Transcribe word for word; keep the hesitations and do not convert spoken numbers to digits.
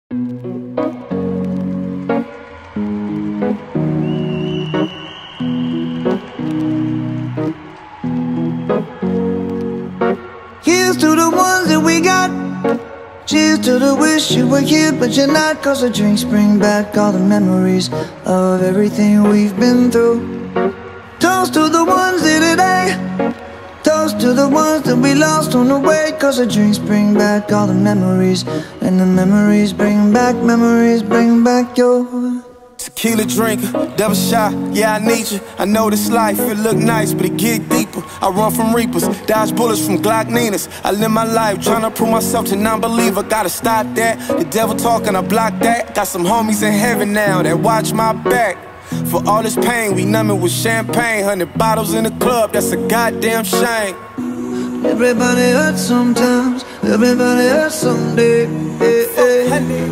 Here's to the ones that we got. Cheers to the wish you were here but you're not. Cause the drinks bring back all the memories of everything we've been through. Toast to the ones here today. Toast to the ones that we lost on the way. Cause the drinks bring back all the memories, and the memories bring back, memories bring back your tequila drinker, double shot, yeah I need you. I know this life, it look nice, but it get deeper. I run from reapers, dodge bullets from Glock Ninas. I live my life trying to prove myself to non-believer. Gotta stop that, the devil talking, I block that. Got some homies in heaven now that watch my back. For all this pain, we numb it with champagne. Hundred bottles in the club, that's a goddamn shame. Everybody hurts sometimes, everybody hurts someday. Hey, hey.